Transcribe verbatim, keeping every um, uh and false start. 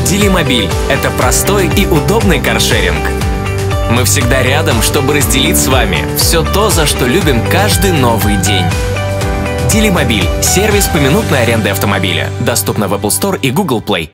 Делимобиль – это простой и удобный каршеринг. Мы всегда рядом, чтобы разделить с вами все то, за что любим каждый новый день. Делимобиль – сервис поминутной аренды автомобиля. Доступно в Apple Store и Google Play.